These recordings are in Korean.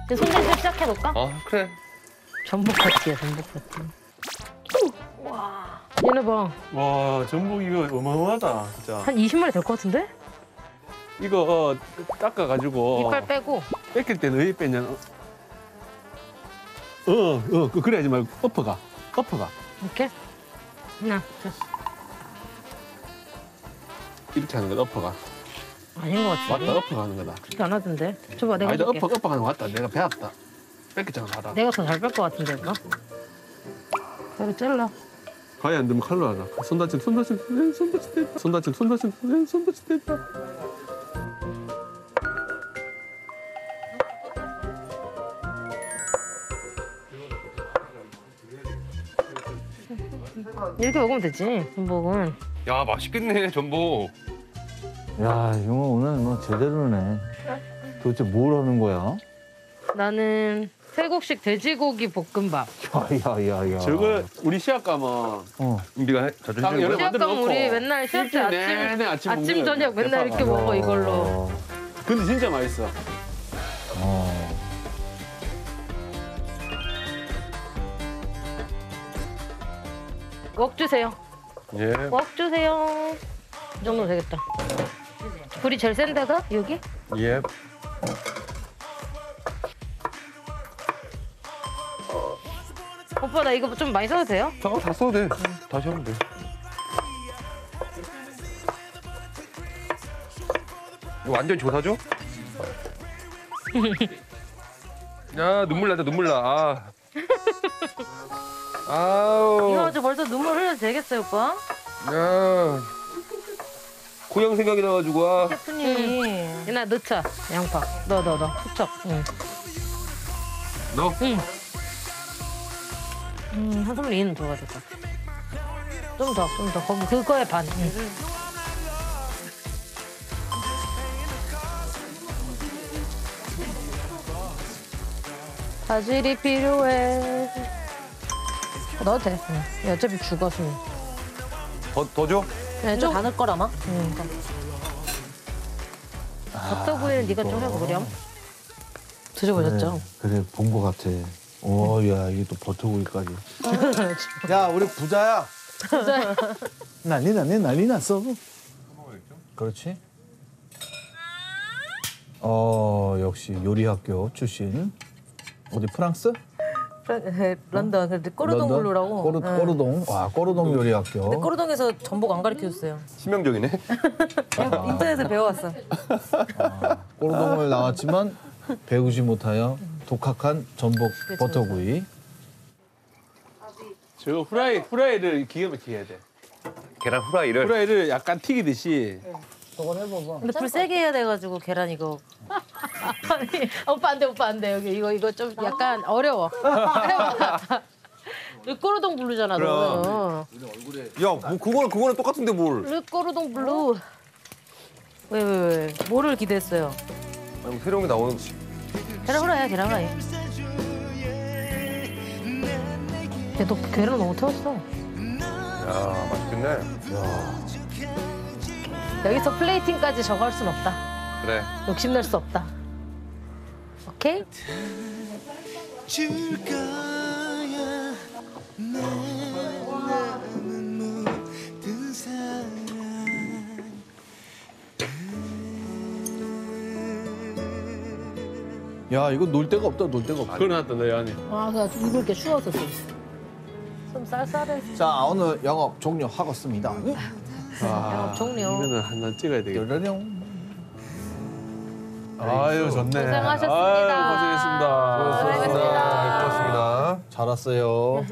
이제 손질을 시작해볼까? 그래. 전복 파티야, 전복 파티. 와, 얘네 봐. 와, 전복 이거 어마어마하다, 진짜. 한 20마리 될 것 같은데? 이거 닦아가지고. 이빨 빼고. 뺏길 때는 왜 빼냐? 그래야지 말고 엎어가. 이렇게? 하나, 둘. 이렇게 하는 거다, 엎어가. 아닌 것 같아. 맞다, 엎어가 하는 거다. 그렇게 안 하던데. 줘봐, 내가 아니다, 줄게. 엎어가 하는 거 맞다. 내가 배웠다. 뺏겼잖아, 봐라. 내가 더 잘 뺄 것 같은데, 이거? 그래, 잘라. 가위 안 들면 칼로 하자. 손 다친 됐다. 손 다친 됐다. 이렇게 먹으면 되지, 전복은. 야, 맛있겠네, 전복. 야, 이거 오늘 뭐 제대로네. 도대체 뭘 하는 거야? 나는 태국식 돼지고기 볶음밥. 야야야야. 저거 우리 시합 가면 우리가 자주 딱 해주는 여러 거야? 시합 만들어 가면 놓고 우리 맨날 시합 때 일주일 내내 아침 먹는 아침 거야. 저녁 맨날 이렇게 대파가. 먹어, 이걸로. 근데 진짜 맛있어. 웍 주세요. 예. 웍 주세요. 이 정도 되겠다. 불이 제일 센 데가 여기? 예. 오빠 나 이거 좀 많이 써도 돼요? 다 써도 돼. 다시 하면 돼. 이거 완전 조사죠? 야, 눈물 난다, 눈물 나. 아우. 이거 저 벌써 눈물 흘려도 되겠어요, 오빠? 야. 고향 생각이 나가지고, 셰프님이 얘나 넣자, 양파. 넣어. 후척. 응. 너? 응. 한 소리 이는 들어가야 될 것 같아. 좀 더. 거기 그거에 반. 응. 바질이 필요해. 넣어도 돼. 응. 어차피 죽었으니. 더 줘? 그냥 좀 다 넣을 거라마. 응. 버터구이는 네가 좀 해보 그렴. 드셔보셨죠? 그래 본 거 같아. 야 이게 또 버터구이까지. 야 우리 부자야. 부자야. 난리 났어. 그렇지. 역시 요리학교 출신. 어디 프랑스? 런던. 근데 꼬르동블루라고. 꼬르동. 와 꼬르동 요리학교. 근데 꼬르동에서 전복 안 가르쳐줬어요. 치명적이네. 인터넷에서 배워왔어. 꼬르동을 나왔지만 배우지 못하여 독학한 전복 버터구이. 저 후라이를 기가 막히게 해야 돼. 계란 후라이를. 후라이를 약간 튀기듯이. 저걸 해봐봐. 근데 불 세게 해야 돼가지고 계란 이거. 아니, 오빠 안 돼. 여기 이거 좀 약간 어려워. 르꼬르동 블루잖아, 너. 야, 뭐 그거는 똑같은데 뭘. 르꼬르동 블루. 왜? 뭐를 기대했어요? 아니, 새로운 게 나오는 거지. 계란 후라이야, 계란 후라이. 근데 너 계란 너무 태웠어. 야, 맛있겠네. 여기서 플레이팅까지 저거 할 순 없다. 그래. 욕심낼 수 없다. 오케이? 야 이거 놀 데가 없다. 그러놨다 내 안에. 아, 그냥 입을 게 추워서 좀 쌀쌀해. 자 오늘 영업 종료하겠습니다. 영업 종료. 이거는 하나 찍어야 되겠다. 뾰로롱. 아유 좋네. 고생하셨습니다. 아유, 고생했습니다. 고맙습니다. 잘 왔어요.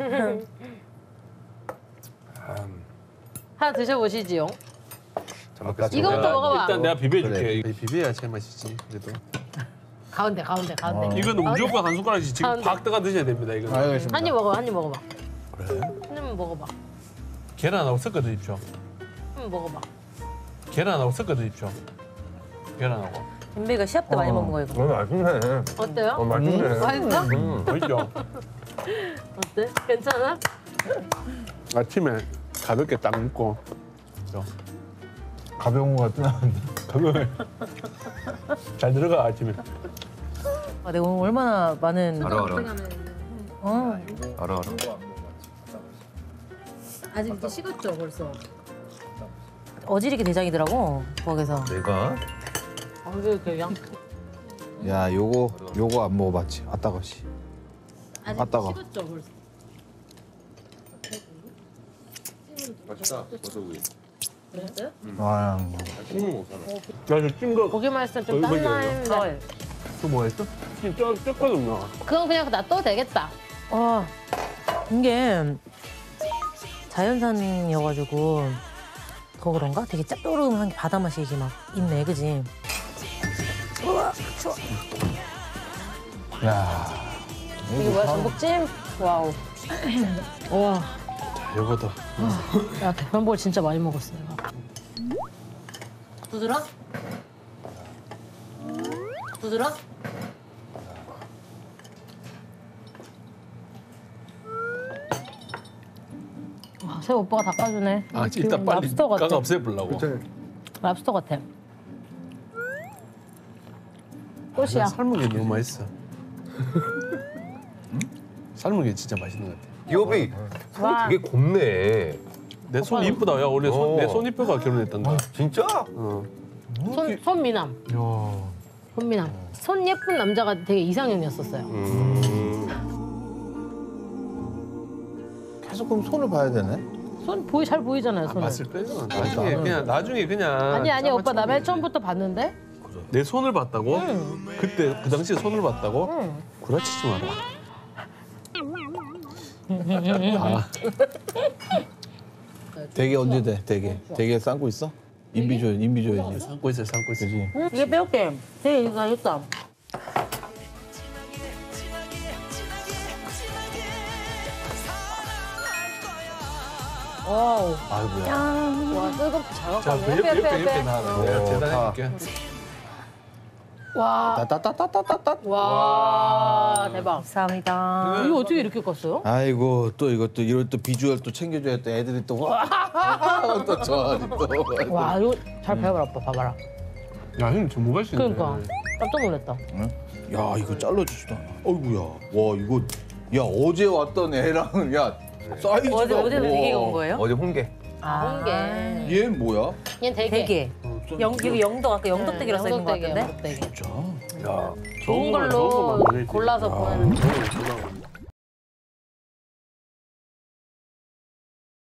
하나 드셔보시지요. 잘 먹겠습니다. 이거부터 먹어봐. 일단 내가 비벼줄게. 그래. 비벼야 제맛이지. 그래도. 가운데. 이거는 무조건 한 숟가락씩 지금 가운데. 박 떠가 드셔야 됩니다. 이거. 알겠습니다. 한 입 먹어봐. 그래? 한 입만 먹어봐. 계란하고 섞어 드십시오. 한 입 먹어봐. 계란하고 섞어 드십시오. 계란하고. 인베이가 시합 때 많이 먹는 거 이거. 맛있네. 어때요? 맛있네. 맛있어? 맛있죠? 어때? 괜찮아? 아침에 가볍게 딱 먹고. 가벼운 거 같진 않은데. 가볍게. 잘 들어가 아침에. 아, 내가 오늘 얼마나 많은. 알아. 알아. 아직 이제 식었죠 벌써. 어지르게 대장이더라고 거기서. 내가 야, 요거 안 먹어봤지. 아따가시. 아직 아따가. 식었죠 벌써. 맛있다. 버섯구이. 아, 야저 찐거 고기 맛있어 좀 여기 딴나 보이죠? 했는데. 또 뭐했어? 진짜 쪘거든요. 그건 그냥 놔둬도 되겠다. 와 이게 자연산이어가지고 더 그런가? 되게 짭조름한 게 바다 맛이 이게 막 있네, 그지? 야. 이게 뭐야 전복찜? 와우. 와. 요거다. 야 대편볼 진짜 많이 먹었어 내가. 부드러? 부드러? 와, 새 오빠가 닦아주네. 아 일단 빨리 랍스터 같아. 가 없애보려고. 랍스터 같아. 꽃이야. 삶은 게 너무 맛있어. 삶은 게 진짜 맛있는 것 같아. 기업이 손이 와. 되게 곱네. 내 손 이쁘다. 야 원래 내 손 이쁘가 결혼했단다. 진짜? 어. 손미남. 야. 손미남. 손 예쁜 남자가 되게 이상형이었었어요. 계속 그럼 손을 봐야 되네. 손 잘 보이잖아요 손을. 봤을 거예요. 나중에 그냥. 아니 오빠 나 맨 짜맞추면 처음부터 봤는데. 내 손을 봤다고? 그때 그 당시에 손을 봤다고? 응. 구라치지 마라. 아, 대게 언제 돼? 대게 삶고 있어? 인비 줘야지. 삼고 있어. 그지? 이게 빼올게. 되게 이거 했다. 와우. 아이고야. 와 뜨겁고 자, 자극하네. 그 옆에 나. 내가 재단해줄게. 와. 따따따따따따. 와 대박. 감사합니다. 이거 어떻게 이렇게 껐어요? 아이고 또 이것도 이런 또 비주얼 또 챙겨줘야 또 애들이 또 또 좋아하지 또. 와 이거 잘 배워라 오빠 봐봐라. 야, 형님 전부 갈수 있네. 그러니까 깜짝 놀랐다. 야 이거 잘라주지도 않아. 어이구야. 와 이거 야 어제 왔던 애랑 야 사이즈가. 어제는 되게 우와. 온 거예요? 어제 홍게. 홍게. 얘는 뭐야? 얘는 되게. 대게. 여기 영덕 아까 영덕대게로 써 있는 거 같은데? 영덕대게. 진짜? 야, 좋은 걸로 좋은 것만 보내지. 골라서 야, 보내는 좋은 거 골라.